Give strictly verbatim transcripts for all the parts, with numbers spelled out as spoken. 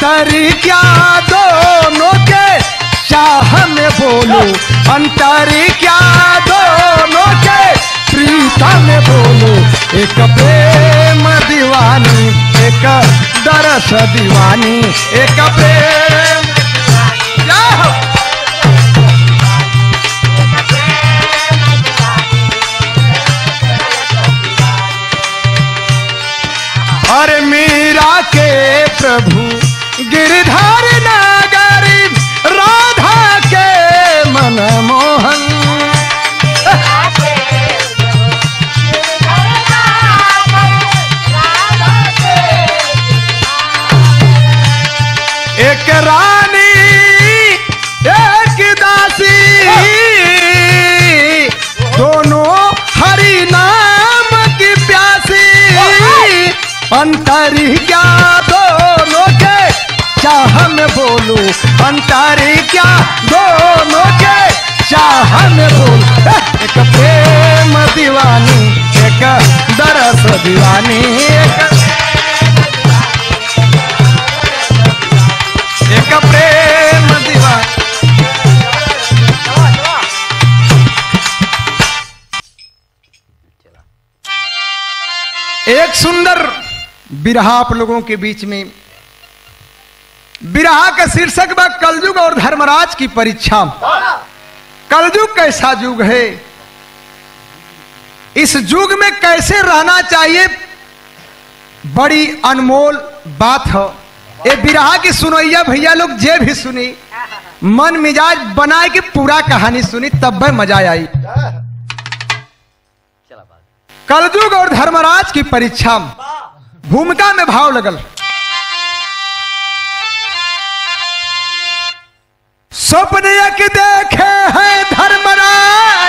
अंतरी क्या दोनों के चाह में बोलो, अंतरी क्या दोनों के प्रीता में बोलो। एक प्रेम दीवानी एक दरस दीवानी, एक प्रेम और मीरा के प्रभु गिरधर नगरी, राधा के मनमोहन। एक रानी एक दासी, दोनों हरि नाम की प्यासी। अंतरी क्या दोनों के चाह में बोलो, अंतरी क्या दोनों के चाह में बोलो। एक प्रेम दीवानी एक दरस दीवानी, एक एक प्रेम दीवानी। एक सुंदर बिरहा आप लोगों के बीच में। बिरहा का शीर्षक बा कलयुग और धर्मराज की परीक्षा। कलयुग कैसा युग है, इस युग में कैसे रहना चाहिए, बड़ी अनमोल बात है। ये बिरहा की सुनैया भैया लोग जे भी सुनी, मन मिजाज बनाए कि पूरा कहानी सुनी, तब भी मजा आई। कलयुग और धर्मराज की परीक्षा भूमिका में भाव लगल। स्वप्न एक देखे हैं धर्मराज,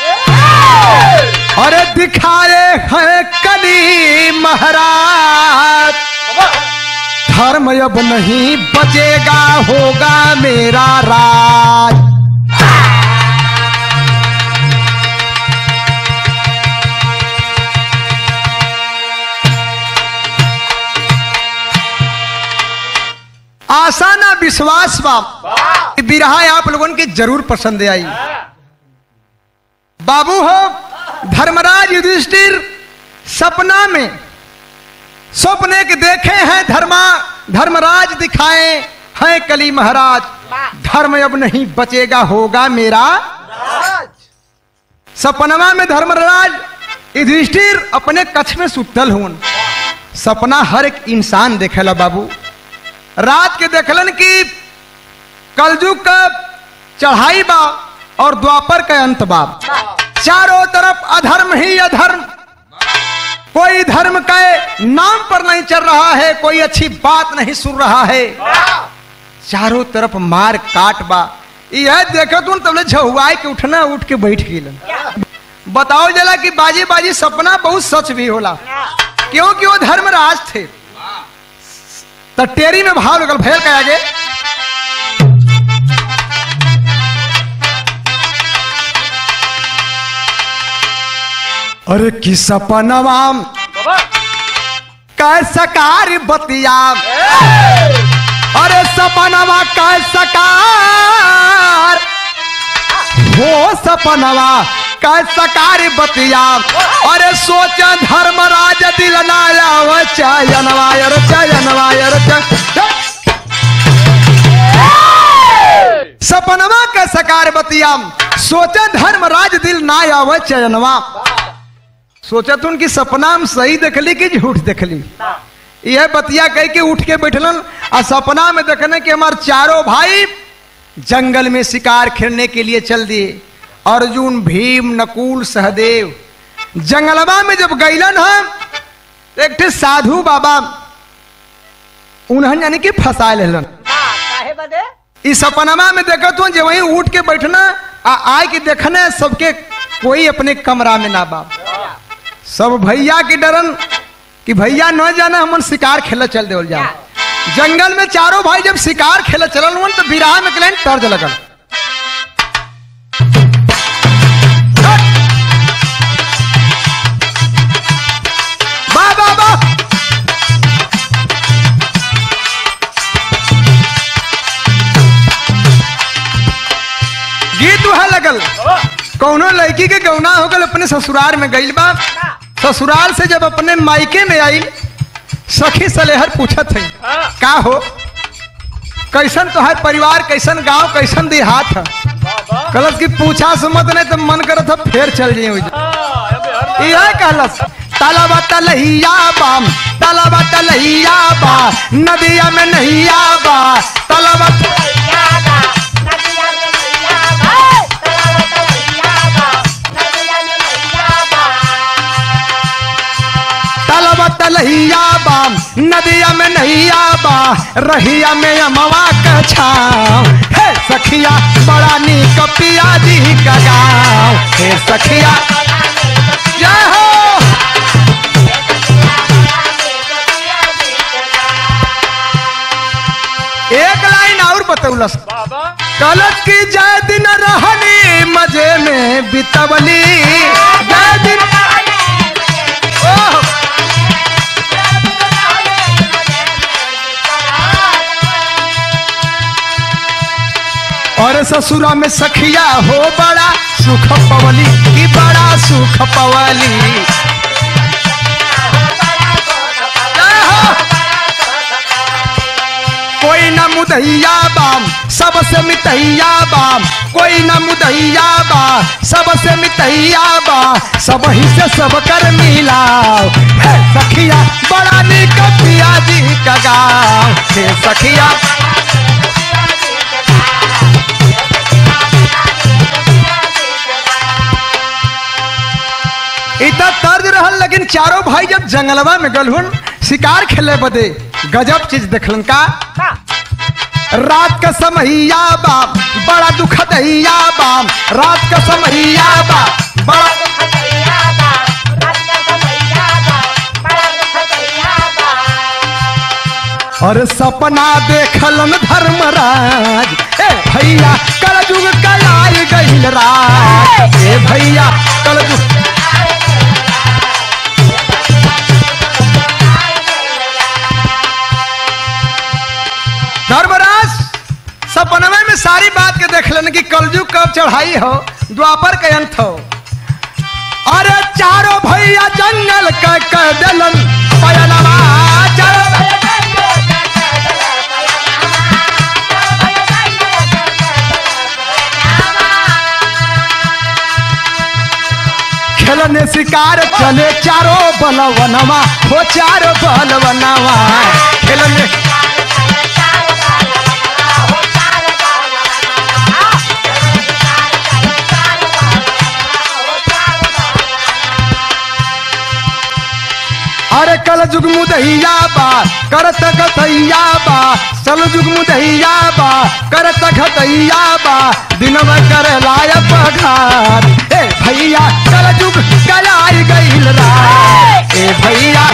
और दिखाए हैं कली महाराज। धर्म अब नहीं बचेगा होगा मेरा राज। आशा ना विश्वास बा बिरहा आप लोगों की जरूर पसंद आई। बाबू हो धर्मराज युधिष्ठिर सपना में स्वप्न के देखे हैं धर्मा धर्मराज दिखाए हैं कली महाराज। धर्म अब नहीं बचेगा होगा मेरा राज। सपनमा में धर्मराज युधिष्ठिर अपने कक्ष में सुतल हुन। सपना हर एक इंसान देखेला बाबू। रात के देखलन की कलयुग का चढ़ाई बा और द्वापर का अंत बा। चारों तरफ अधर्म ही अधर्म, कोई धर्म के नाम पर नहीं चल रहा है, कोई अच्छी बात नहीं सुन रहा है। चारों तरफ मार काट बा। यह देखो तुम तब झहुआई के उठना उठ के बैठ गई। बताओ जला कि बाजी बाजी सपना बहुत सच भी होला, क्योंकि वो धर्मराज थे। तो टेरी में भाव लगल भैल के आगे। अरे कि सपनवा कैसा कार बतिया, अरे सपनवा कैसा कार हो, सपनवा कैसा कार बतिया। अरे सोच धर्मराज दिल नाया चयनवायर चयनवायर। सपनवा कैसा कार बतिया, सोचा धर्मराज दिल ना आव चयनवा। सोचा तुम कि सपना में सही देखली कि झूठ देखली। यह बतिया कह के उठ के बैठलन और सपना में देखने के हमारे चारों भाई जंगल में शिकार खेलने के लिए चल दिए। अर्जुन भीम नकुल सहदेव जंगलवा में जब गईलन हम, एक थे साधु बाबा उन्हें यानी कि फंसा लेलन। इस सपनमा में देखा तो जो वहीं उठ के बैठना आ आए कि देखना सबके कोई अपने कमरा में ना बा। सब भैया की डरन कि भैया न जाना हम शिकार खेला चल दे जा। जंगल में चारों भाई जब शिकार खेला चलल तो बिराह में कलेन तर्ज लगल। दुहा लगल कौनो लड़की के गौना हो गल अपने ससुराल में गई बा। ससुराल से जब अपने मायके में आई सखी सलेहर पूछत है का हो कैसन तोहार परिवार कैसन गांव कैसन देहात है। कहलस कि पूछा सुमत नहीं तो मन करत था फिर चल जाइए। यह कहलस तालाबा तलहिया बाम तालाबा तलहिया बा नदिया में नहिया बा तालाबा तालाबा तलहिया बाम नदिया में नहिया बा रहिया में अमवा का छाव हे सखिया बड़ा नीक पिया जी का गाँव हे सखिया जय हो। एक लाइन और बतौलस कलश की जय दिन रहनी मजे में बितवली जय दिन और ससुरा में सखिया हो बड़ा सुख पवली की बड़ा सुख पवली। कोई न मुदैया बाम सबसे मितैया बाम कोई न मुदैया बा सबसे मितैया बा सब ही से सब कर मिलाओ हे सखिया बड़ा नीक पिया जी का गाँव हे सखिया। इतना तर्ज रहल लेकिन चारों भाई जब जंगलवा में गलहुन शिकार खेले बदे गजब चीज देखलन का रात का समैया बा बड़ा दुखदैया बा रात का समैया बा बड़ा दुखदैया बा रात का समैया बा बड़ा दुखदैया बा। और सपना देखलन धर्मराज ए भैया कलयुग कलाई गइल राज ए भैया कलयुग धर्मराज सपनवे में सारी बात के देख लेने की कलयुग कब चढ़ाई हो द्वापर के अंत हो। अरे चारों भैया जंगल के कह दिलन पयनवा खेलने शिकार चले चारों बलवनवा हो चारों बलवनवा खेलने अरे कल जुग मुदहिया बा करत गतैया बा चल जुग मुदहिया बा करत गतैया बा दिनवा कर लाय पघार ए भैया कल जुग कलाई गइल रात ए भैया।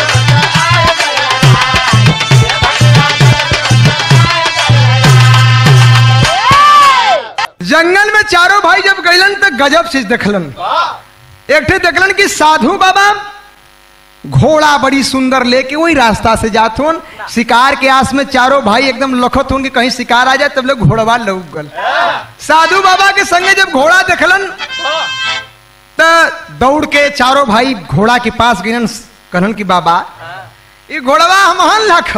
जंगल में चारों भाई जब गइलन तो गजब चीज देखलन। एक ठे देखलन कि साधु बाबा घोड़ा बड़ी सुंदर लेके वही रास्ता से जात होन शिकार के आस में चारों भाई एकदम लखत होंगे कहीं शिकार आ जाए तब लोग घोड़वा लौक गल। साधु बाबा के संगे जब घोड़ा देखलन तो दौड़ के चारों भाई घोड़ा के पास गए कहन कि बाबा ये घोड़वा हमहन लख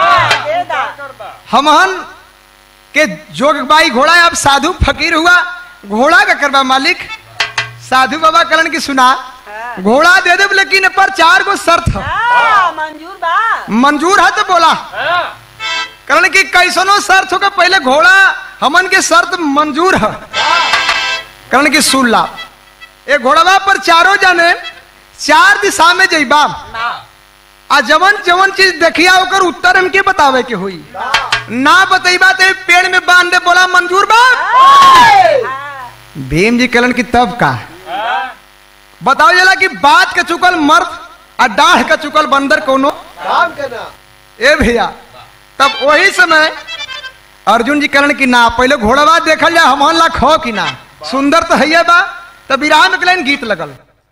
हमहन के जोगबाई घोड़ा अब साधु फकीर हुआ घोड़ा का करवा मालिक। साधु बाबा कहन की सुना घोड़ा दे दे लेकिन पर चार गो शर्त है। मंजूर बा मंजूर है तो बोला कारण की कैसनो शर्त होगा पहले घोड़ा हमन के शर्त मंजूर है कारण की सुन ला एक घोड़वा पर चारों जाने चार दिशा में जइबा आ जवन जवन चीज देखिया ओकर उत्तर हमके बतावे के हुई ना बतईबा तो पेड़ में बांध दे बोला मंजूर बा। भीम जी कहलन की तब का बताओ जला कि बात के चुकल मर्द और डाढ़ का चुकल बंदर कोनो काम के ना ए भैया। तब वही समय अर्जुन जी कहलन कि ना पहले घोड़वा देखल जा हम ला खो कि ना सुंदर तो है बा। तब विराम में कहलन गीत लगल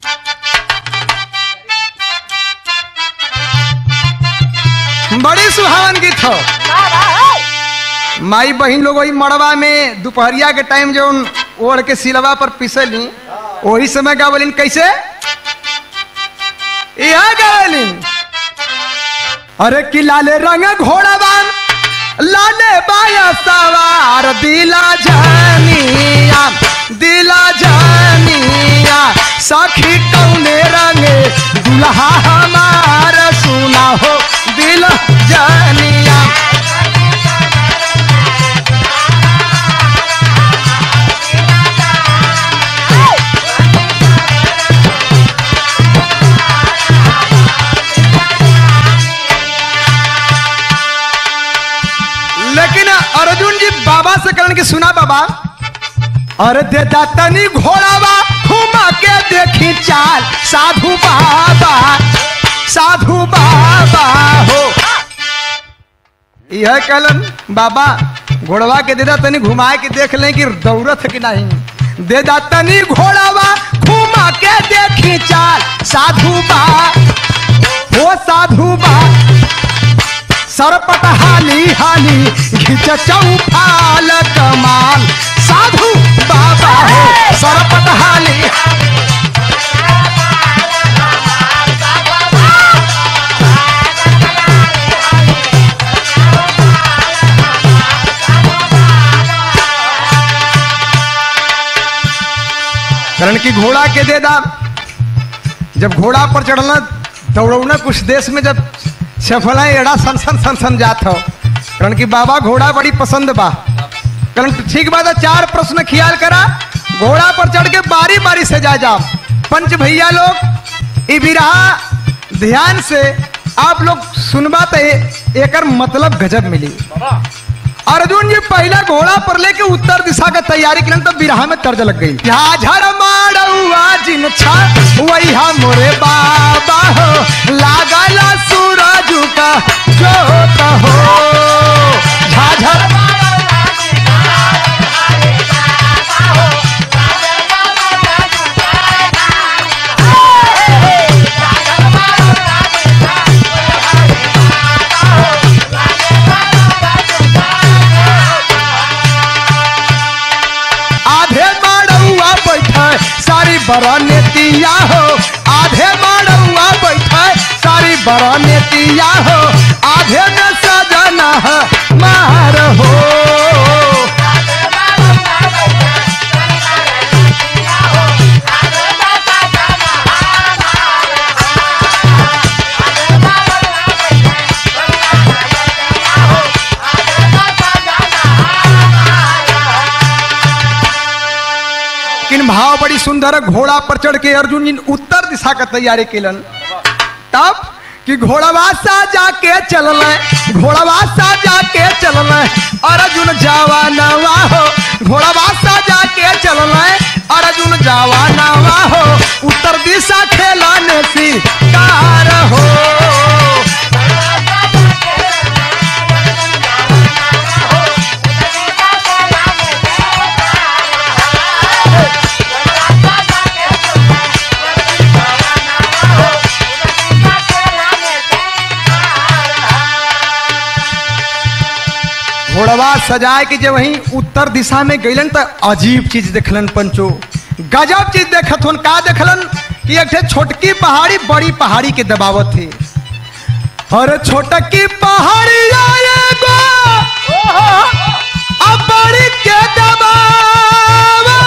बड़ी सुहावन गीत हो। माई बहन लोग वही मड़वा में दोपहरिया के टाइम जो ओढ़ के सिलवा पर पिसली वही समय गावलिन कैसे यह गावलिन अरे कि लाले रंग घोड़ावान लाले बाया सवार दिला जानिया दिला जानिया सखी कौने रंगे दुल्हा हमार सुना हो दिला जानिया लेकिन अर्जुन जी बाबा से कहने की सुना बाबा अरे दे दातनी घोड़ावा घुमा के देखी चाल साधु बाबा साधु बाबा हो यह कहलन बाबा घोड़वा के दे दातनी घुमा के देख लें कि दौड़त है कि नहीं दे दातनी घोड़ावा घुमा के देखी चाल साधु बा हो साधु बा सरपट हाली हाली घिच चौफाल कमाल साधु बाबा हो सरपट हाली करण की घोड़ा के दे दा जब घोड़ा पर चढ़ना दौड़ना कुछ देश में जब सफल है एड़ा सन सन सन सन जात हो कारण कि बाबा घोड़ा बड़ी पसंद बा कारण ठीक बात है चार प्रश्न ख्याल करा घोड़ा पर चढ़ के बारी बारी से जा जाओ पंच भैया लोग ई बिरहा ध्यान से आप लोग सुनबा तो एकर मतलब गजब मिली अर्जुन जी पहला घोड़ा पर लेके उत्तर दिशा का तैयारी करन तो बिरहा में तर्ज लग गई झाझर माड़ुआ जिन छा वही मोरे बाबा हो लागला सूरज का जोत हो झाझर सारी बरनेतिया हो आधे माड़ुआ बैठे सारी बरनेतिया हो आधे में सजना है मार हो भाव बड़ी सुंदर घोड़ा पर चढ़ के अर्जुन जी उत्तर दिशा का तैयारी केलन तब कि घोड़वा सा जाके चलल घोड़वा सा जाके चलल अर्जुन जावा नवा हो घोड़वा सा जाके चलल अर्जुन जावा नवा हो उत्तर दिशा खेलाने सी कार हो घोड़वा सजाए कि जब वहीं उत्तर दिशा में गईलन तो अजीब चीज देखलन पंचो गजब चीज देखत हुन का देखलन कि एक छोटकी पहाड़ी बड़ी पहाड़ी के दबावत थे और छोटकी पहाड़ी आएगो अब बड़ी के दबावे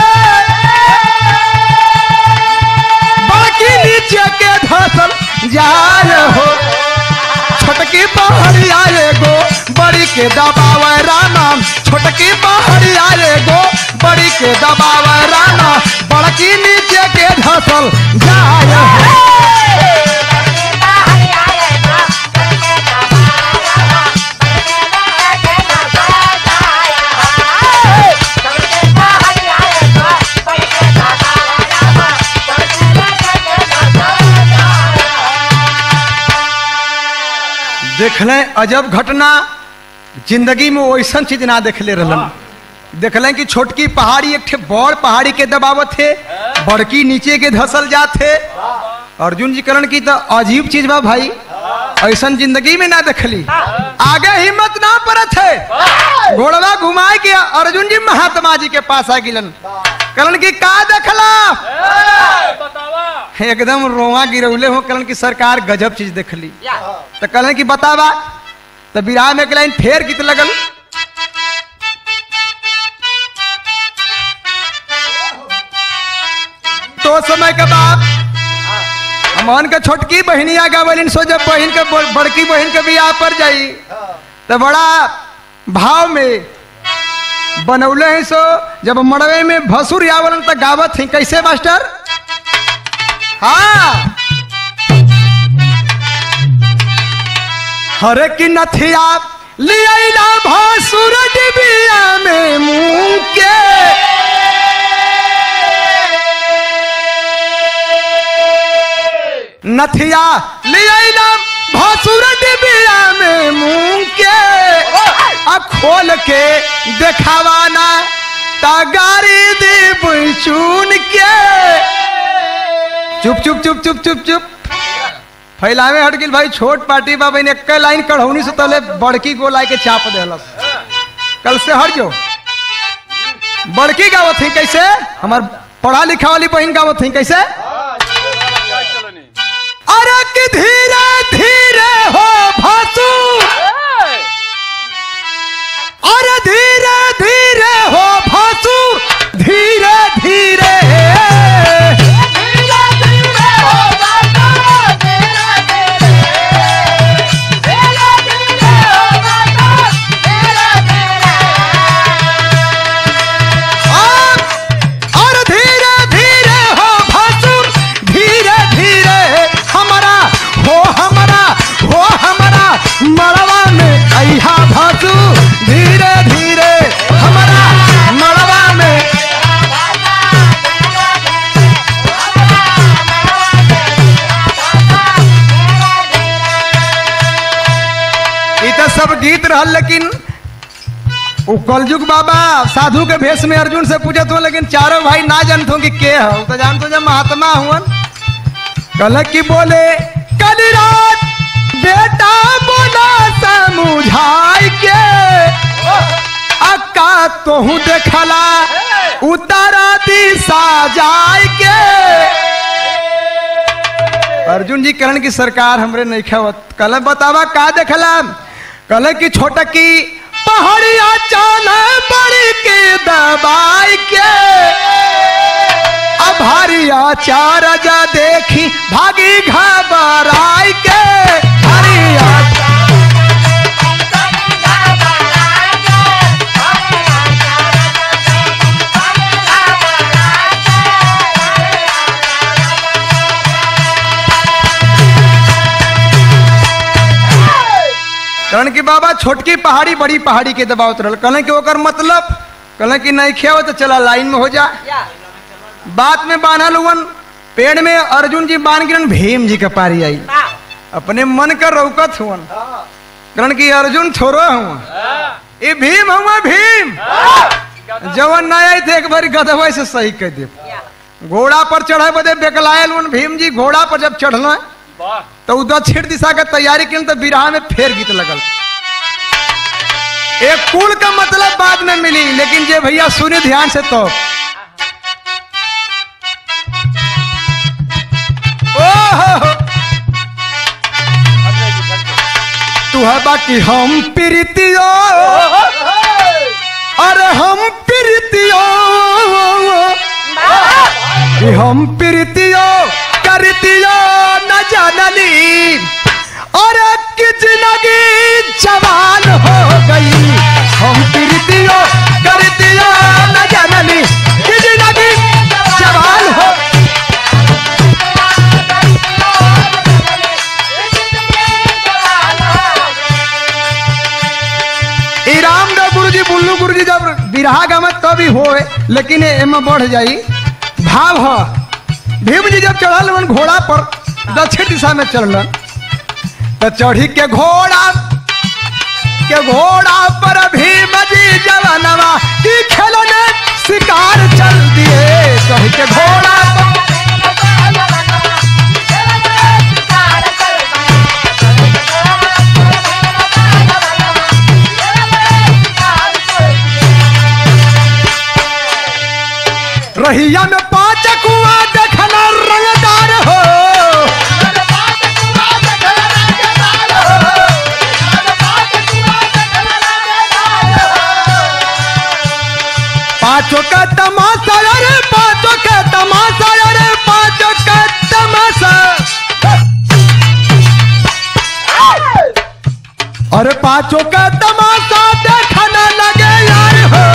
बाकी नीचे के धसल जाए हो छोटकी पहाड़ी आएगो बड़ी के दबावे राना छोटकी पहाड़ी आएगो बड़ी के दबावे राना बड़की नीचे के धसल जाए देखले अजब घटना जिंदगी में वैसा चीज ना देखले रहलन देखले कि छोटकी पहाड़ी एक बड़ पहाड़ी के दबावत थे बड़की नीचे के धसल जाते अर्जुन जी करण की तो अजीब चीज बा भाई ऐसा जिंदगी में ना देखली। आगे हिम्मत ना परत है, घोड़वा घुमाए के अर्जुन जी महात्मा जी के पास आ गिलन। कलन की का देखला? एकदम रोवा गिरौले हो। कलन की सरकार गजब चीज देखली। तो कलन की बतावा। तो विराह में एक लाइन फेर गीत लगल। तो समय के बाद मन के छोटकी बहनिया गावलिन सो जब बहन के बड़की बहन के बियाह पर जाई तो बड़ा भाव में बनौले हैं। सो जब मड़वे में भसुर आवलन तो गावत ही कैसे मास्टर? हाँ, हरे की नथिया लिया भसुर डिबिया में मुंह के, नथिया लिया भसुर डिबिया में मुंह के, आ खोल के देखावाना तागारी दीप चुन के। चुप चुप चुप चुप चुप चुप फैलावे हट गिल भाई। छोट पार्टी बाबा ने एक लाइन कढ़ौनी से तले बड़की गोलाई के चाप देलस। कल से हट जो। बड़की गावत थी कैसे? हमार पढ़ा लिखा वाली बहन गावत थी कैसे? अरे कि धीरे धीरे हो भसुर, अरे धीरे धीरे हो भसुर, धीरे धीरे मड़वा में अइहा भासु, धीरे धीरे हमारा मड़वा में। इतना सब गीत रहल, लेकिन वो कलयुग बाबा साधु के भेष में अर्जुन से पूछत हो, लेकिन चारों भाई ना जानते कि के है। तो जानते जब महात्मा हुआ कल की बोले कल रात बेटा बोला समझाई के, अक्का तोहू देखला उतारा दिशा जाय के। अर्जुन जी करण की सरकार हमरे नहीं खावत। कल बतावा का देखला? कल की छोटकी पहाड़िया चाल बड़ी के दबाई के, अब भारिया चार जा देखी भागी घबराई के। करण की बाबा छोटकी पहाड़ी बड़ी पहाड़ी के दबावत रहल। कहले कि ओकर मतलब? कहले कि नहीं खेव तो चला लाइन में हो जा। बात में बांधल हुवन पेड़ में अर्जुन जी बांध गिरन, भीम जी के पारी आई। अपने मन कर रौकत हुवन। करण की अर्जुन थोरो हुआ, ये भीम हुआ भीम। जवन न आई थे एक बार गदवा से सही कह दे। घोड़ा पर चढ़े बदे बेकलायल हुन भीम जी। घोड़ा पर जब चढ़ल तो दक्षिण दिशा का तैयारी की तो बिरहा में फेर गीत लगल। एक कुल का मतलब बाद में मिली, लेकिन जे भैया सुने ध्यान से तो ओहो तू है बाकी हम प्रीतियो, अरे हम प्रीतियो, हम प्रीतियो करतियो न जानली, और कि जिंदगी जवान हो गई। हम प्रीतियो करतियो न जानली, कि जिंदगी जवान हो। रामदेव गुरु जी बुल्लू गुरु जी जब बिरहा गमत तो भी हो, लेकिन एम बढ़ जाई भाव है। भीम जी जब चढ़ल वन घोड़ा पर दक्षिण दिशा में चढ़ल, तो चढ़ी के घोड़ा के घोड़ा पर भीम जी जवानवा की खेलने शिकार चल दिए। चढ़ी के घोड़ा पर रहिया में पांच कुआं देखना रंगदार हो। पांचों का तमाशा अरे पांचों का तमाशा अरे पांचों का तमाशा अरे पांचों का तमाशा देखना लगे यार हो।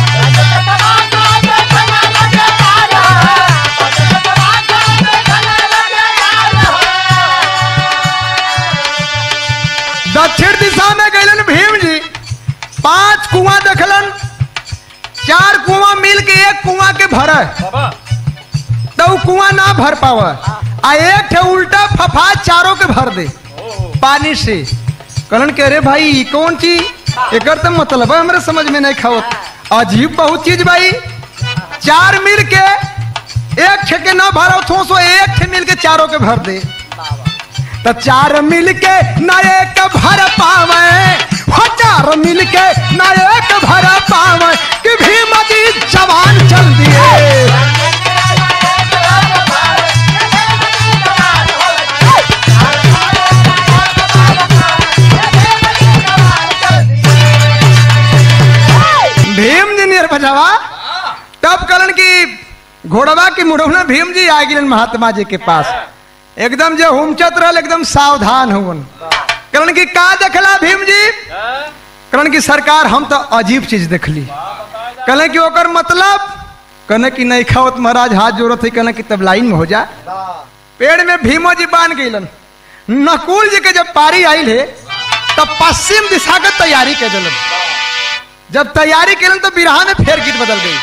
दक्षिण दिशा में गइलन भीम जी, पांच कुआं देखलन, चार कुआं मिल के एक कुआं के भर तो कुआं ना भर पावा, आ एक ठे उल्टा फफा चारों के भर दे पानी से। कहलन के अरे भाई कौन चीज एक तो मतलब है हमारे समझ में नहीं खाओ, अजीब बहुत चीज भाई। चार मिल के एक ठे के ना भरा थो सो एक ठे मिल के चारों के भर दे, तो चार मिल के ना एक भर पावे, हो चार मिल के ना एक भर पावे कि भीम जी जवान चल दिए। भीम जी नियर बजावा तब कलन की घोड़वा की मुड़ौना भीम जी आ गिलन महात्मा जी के पास, एकदम जो हुमचत रहल एकदम सावधान हुन। करण की का देखला भीम जी? करण की सरकार हम तो अजीब चीज देखली। कहले कि ओकर मतलब कहने की नहीं खाओ महाराज हाथ जोड़त है, कहने की तब लाइन में हो जा। पेड़ में भीमो जी बांध गइलन। नकुल जी के जब पारी आइल है तब पश्चिम दिशा के तैयारी कर दिलन। जब तैयारी कलन तो बिरहा में फेर गीत बदल गई।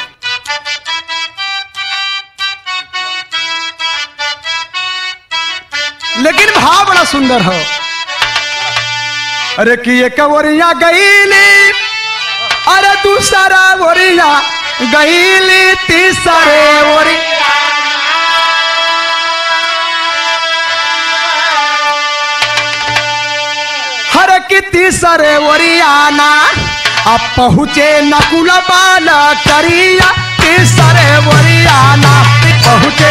लेकिन भाव बड़ा सुंदर हो। अरे कि एक वरिया गईली, अरे दूसरा वरिया गईली, तीसरे वरिया हर की तीसरे वरियाना अब पहुँचे नकुल बाल करिया, तीसरे वरियाना पहुँचे।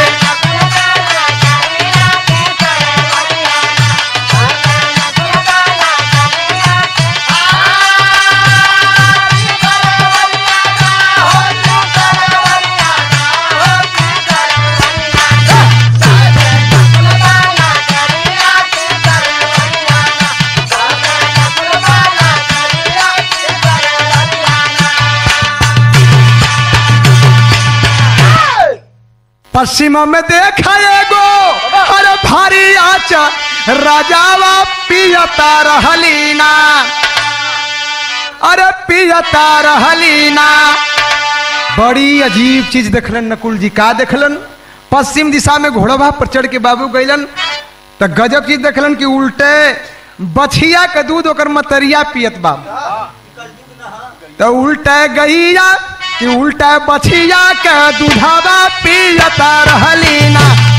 पश्चिम में देखा एगो अरे भारी आच राजावा पियता रहलीना, अरे पियता रहलीना। बड़ी अजीब चीज देखलन नकुल जी। का देखलन? पश्चिम दिशा में घोड़वा पर चढ़ के बाबू गइलन तो गजब चीज देखलन कि उल्टे बछिया के दूध ओकर मतरिया पियत बा, तो उल्टे गैया कि उल्टा बछिया के दूधवा पियता रहलीना।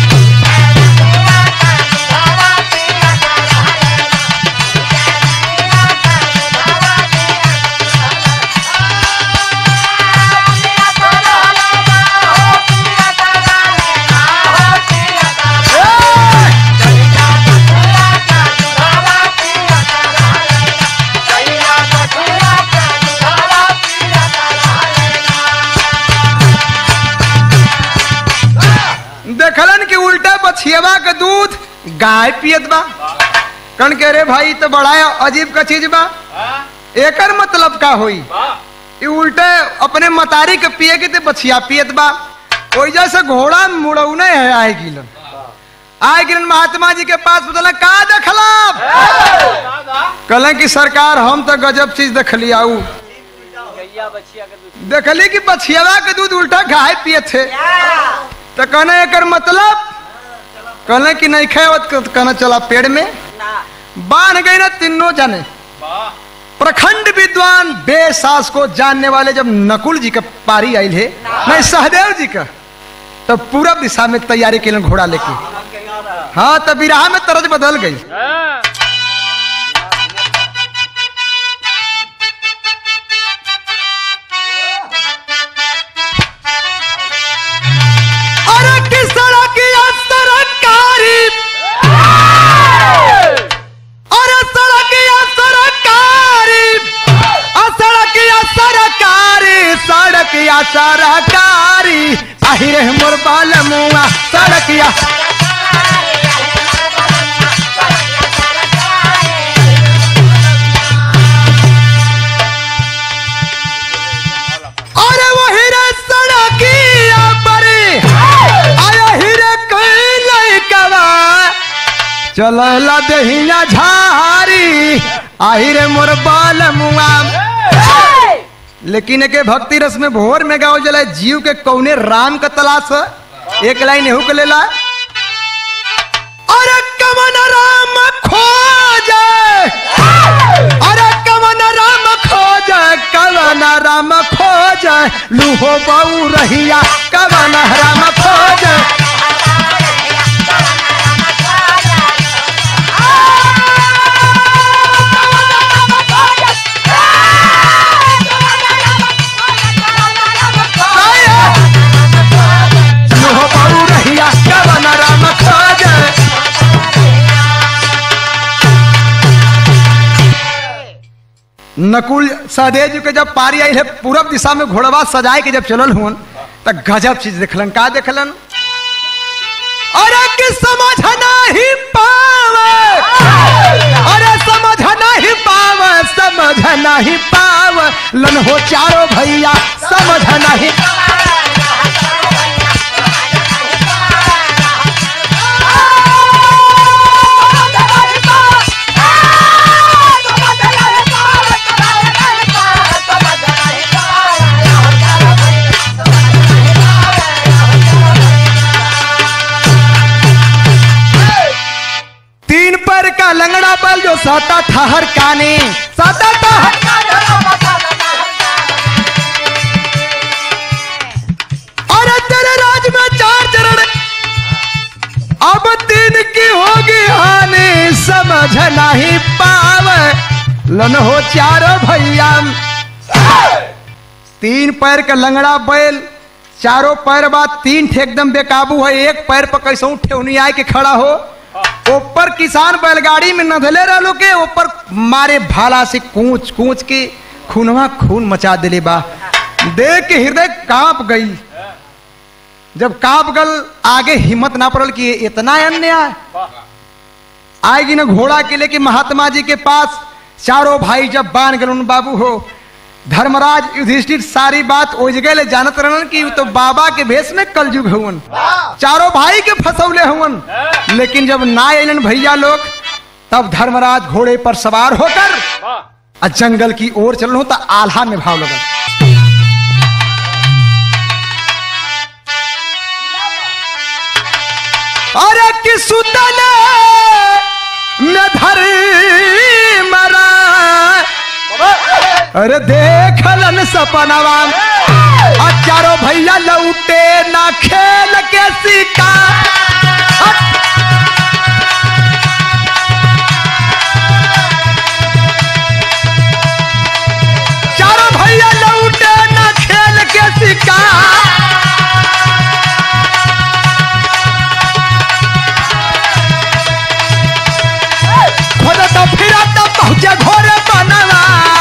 देखलन कि उल्टा बछियवा के दूध गाय पियत बा। कन के रे भाई तो बड़ा अजीब का चीज बा, एकर मतलब का होई? ये उल्टे अपने मतारी के पिए के ते बछिया पियत बा। ओइ जैसे घोड़ा मुड़ौने है आए गिलन, आए गिलन महात्मा जी के पास बोला का देखला? कहले कि सरकार हम तो गजब चीज देखली। आऊ देखली कि बछियवा के दूध उल्टा गाय पिए थे। तो कहना एकर मतलब? कहने कि नहीं खावत, कहना चला पेड़ में बांध गई ना तीनों जाने। प्रखंड विद्वान बेसास को जानने वाले जब नकुल जी का पारी आयल है नहीं सहदेव जी का, तो पूरब दिशा में तैयारी के लिए घोड़ा लेके, हाँ तब बिरहा में तरज बदल गई। सरकारी आहिरे मोर बाल मुआ सड़किया अरे वही रे सड़किया पर आया हीरे कई कवा चलला दहिया झारी आहिरे मोर बाल मुआ। लेकिन के भक्ति रस में भोर में गाओ जला जीव के कौने राम का तलाश है। एक लाइन एहू के लेला अरे कवन राम खोजे अरे कवन राम खोजे कवन राम खोजे लूहो बाऊ रहिया कवन राम खोजे नकुल सहदेव जी के जब पारी आई है पूरब दिशा में घोड़वा सजाए के जब चलल हुन तो गजब चीज देखलन। का देखलन अरे कि समझ नहीं पावे अरे समझ नहीं पावे समझ नहीं पावे लन हो चारों भैया समझ नहीं का लंगड़ा बल जो साता ठहर काने साता ठहर और तेरे राज में चार चरण अब तीन की होगी हानि समझ नहीं पावे लन हो चारों भैया। तीन पैर का लंगड़ा बैल चारों पैर बाद तीन ठे एकदम बेकाबू है। एक पैर पर कैसे ठेवनी आए के खड़ा हो ऊपर किसान बैलगाड़ी में नधले रहो के ऊपर मारे भाला से कूच कूच के खूनवा खून मचा दिले बा। देख के हृदय कांप गई। जब कांप गल आगे हिम्मत ना पड़ल कि इतना अन्याय आएगी ना घोड़ा के लेके महात्मा जी के पास चारों भाई जब बांध गए बाबू हो धर्मराज युधिष्ठिर सारी बात ओ जगह ले जानत रहन कि तो बाबा के भेष में कलयुग हुन चारों भाई के फसौले हुन। लेकिन जब ना आइलन भैया लोग तब धर्मराज घोड़े पर सवार होकर जंगल की ओर चलन हो तो आल्हा में भाव लगा अरे कि सुतल में धरी मरा अरे देखलन सपनवा चारों भैया लौटे ना खेल के सिका चारों भैया लौटे ना खेल के सिका खुद तो फिरा तो पहुंचे घोड़े बनवा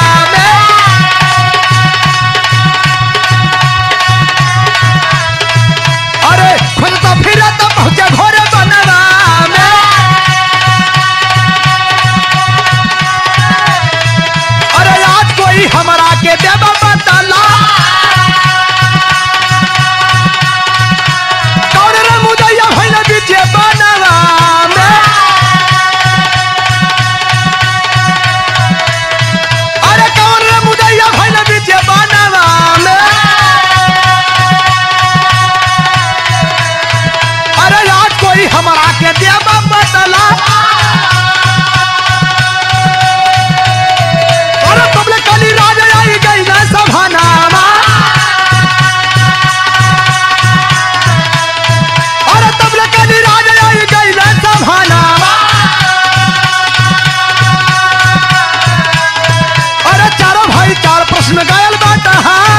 घोड़े बनवा में अरे आज कोई हमारा के देवा बताला कौन रे मुदैया भइल बीचे बनवा में अरे कौन रे मुदैया भइल बीचे बनवा में हमारा के देवा बदला और पब्लिक काली राज आई गई ना सभानामा और पब्लिक काली राज आई गई ना सभानामा और चारों भाई चार प्रश्न गायल बाटा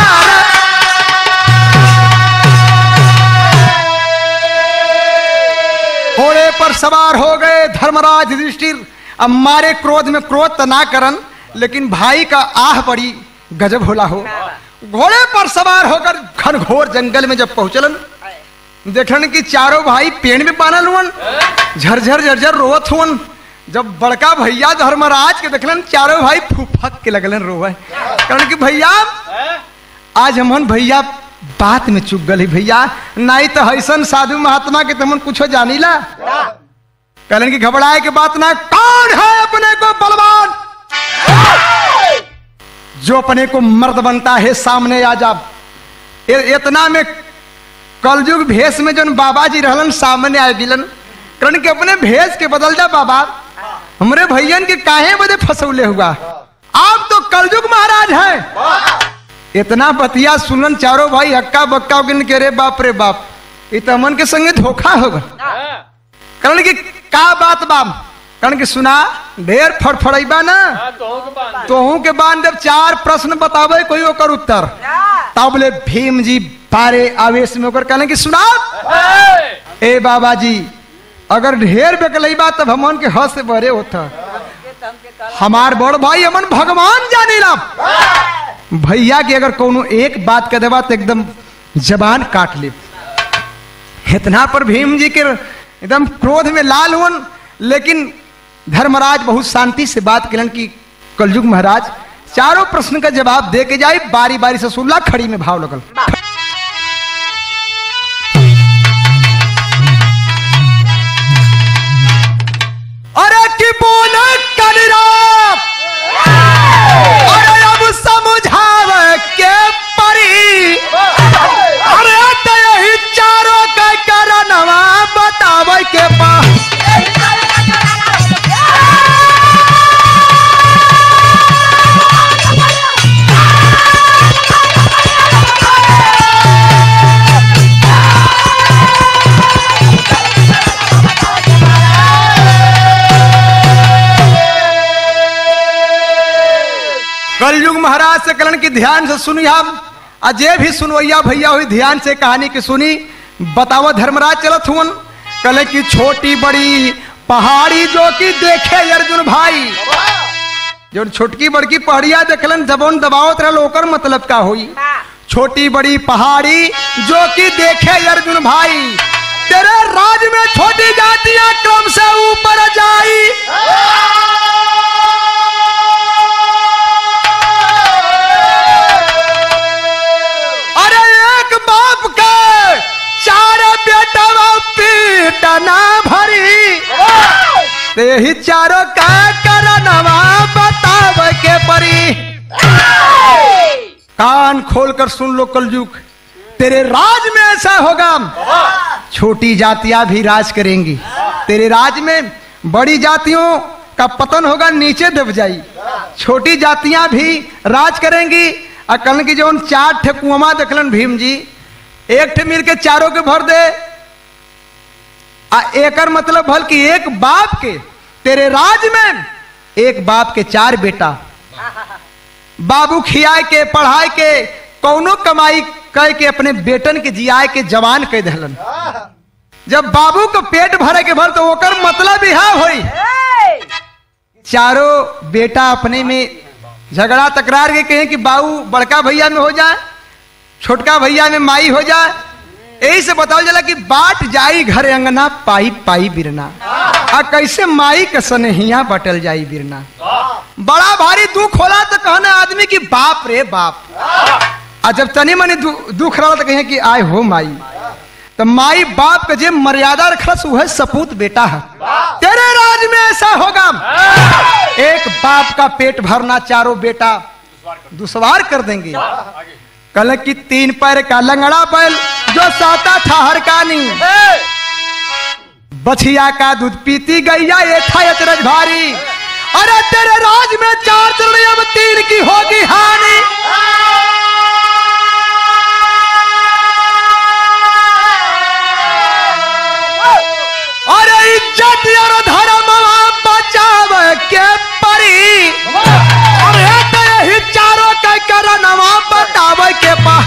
घोड़े पर सवार हो गए धर्मराज युधिष्ठिर। अब मारे क्रोध में क्रोध तो ना करन लेकिन भाई का आह बड़ी गजब होला हो घोड़े पर सवार होकर घनघोर जंगल में जब पहुंचलन, देखन कि चारों भाई पेड़ में बानल हुन, झरझर झरझर रोवत हुन। जब बड़का भैया धर्मराज के देखलन, चारों भाई फूफक के लगलन रोवे, कहन कि भैया आज हमन भैया बात में चुक गली भैया, नहीं तो ऐसन साधु महात्मा के तुमन कुछ जानीला। कहलन कि घबराए के बात ना, कौन है अपने को बलवान जो अपने को मर्द बनता है, सामने आ जा। इतना में कलयुग भेष में जन बाबा जी रहलन सामने आ गिलन, कहलन कि अपने भेष के बदल जा बाबा, हमरे भैयन के काहे बदे फसौले हुआ, आप तो कलयुग महाराज हैं। इतना बतिया सुनन चारों भाई हक्का बक्का के रे बाप रे बाप, ये तो हमन के संगे धोखा होगा। कहलन कि का बात बाप, कहलन कि सुना ढेर फड़फड़ैबा ना तोहू के बान जब चार प्रश्न बतावे कोई ओकर उत्तर, तब बोले भीम जी पारे आवेश में होकर कहलन कि सुना ए बाबा जी, अगर ढेर बेकलैबा तब हमन के हंस से भरे होता, हमार बड़ भाई हमन भगवान जानीला। भैया की अगर कोनो एक बात कह देवा तो एकदम जबान काट ले। इतना पर भीम जी के एकदम क्रोध में लाल हुन, लेकिन धर्मराज बहुत शांति से बात कलन कि कलयुग महाराज चारों प्रश्न का जवाब दे के जाए, बारी बारी से सुनला। खड़ी में भाव लगल, अरे की बोल कलिराम, अरे अब समझाव के परी, अरे तो यही चारों का करनवा बतावे के पास। कलयुग महाराज से कलन की ध्यान से सुनी, हम अजय भी सुनवैया भैया हुई ध्यान से कहानी की सुनी। बताओ धर्मराज चलत हुन, कल की छोटी बड़ी पहाड़ी जो कि देखे अर्जुन भाई, जो छोटकी बड़की पहाड़िया देखलन जबन दबावत रहल ओकर मतलब का हुई। छोटी बड़ी पहाड़ी जो कि देखे अर्जुन भाई, तेरे राज में छोटी जातियां क्रम से ऊपर जाई। पीटना भरी ते चारों का करनवा बताव के परी। कान खोलकर सुन लो कलयुग, तेरे राज में ऐसा होगा, छोटी जातियां भी राज करेंगी। तेरे राज में बड़ी जातियों का पतन होगा, नीचे दब जाई, छोटी जातियां भी राज करेंगी। अकल की जो चार ठे कुआं देखलन भीम जी, एक ठे मिल के चारों के भर दे, आ एकर मतलब भल कि एक बाप के तेरे राज में एक बाप के चार बेटा, बाबू खियाए के पढ़ाए के कौनो कमाई कह के अपने बेटन के जियाए के जवान कह दहलन। जब बाबू को पेट भरे के भर तो ओकर मतलब यह होई, चारों बेटा अपने में झगड़ा तकरार के कहें कि बाबू बड़का भैया में हो जाए, छोटका भैया में माई हो जाए। यही से बताओ जला कि बाट जाई घर अंगना पाई पाई बिरना, आ कैसे माई के सनेहिया बटल जाई बिरना। बड़ा भारी दुख होला तो कहना आदमी की बाप रे बाप, आ जब तनी मनी दुख रहा तो कहे कि आय हो माई। तो माई बाप के जे मर्यादा रखलस वह सपूत बेटा है। तेरे राज में ऐसा होगा, एक बाप का पेट भरना चारों बेटा दुश्वार कर देंगे। कल की तीन पैर का लंगड़ा बैल जो साता था हरकानी, बछिया का दूध पीती गैया ये था अचरज भारी। अरे तेरे राज में चार चरण अब तीन की होगी हानि। अरे इज्जत और धर्म बचाव के परी, अरे तो यही चारों का करनवा बताव के पा।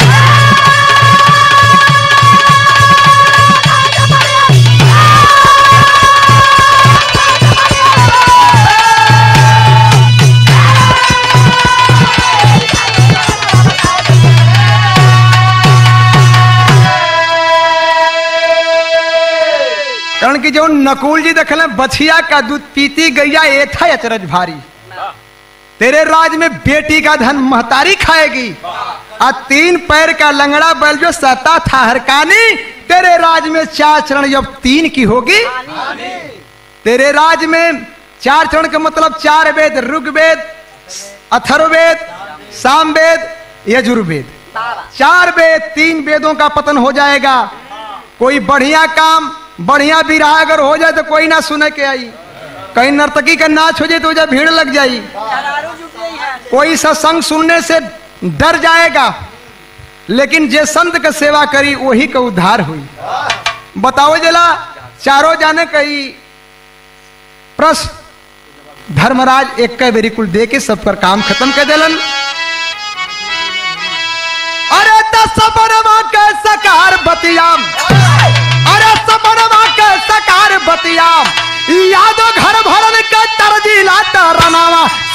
कि जो नकुल जी देखल बछिया का दूध पीती गैया ये था अचरज भारी। तेरे राज में बेटी का धन महतारी खाएगी, और तीन पैर का लंगड़ा बैल जो सहता था हरकानी, तेरे राज में चार चरण जब तीन की होगी। तेरे राज में चार चरण का मतलब चार वेद, ऋग्वेद, अथर्ववेद, सामवेद, यजुर्वेद, चार वेद, तीन वेदों का पतन हो जाएगा। कोई बढ़िया काम बढ़िया विराह अगर हो जाए तो कोई ना सुने के आई, कहीं नर्तकी का नाच हो जाए तो जब भीड़ लग जाई, कोई सत्संग सुनने से डर जाएगा, लेकिन जे संत का सेवा करी वही का उद्धार हुई। बताओ जला चारों जाने कई प्रश्न धर्मराज एक का बेरी कुल दे के सब पर काम खत्म कर देलन। अरे सबरमा के सकार बतियाम, अरे सबरमा के सकार बतियाम, यादो घर भरन के तरजीला तरनावा,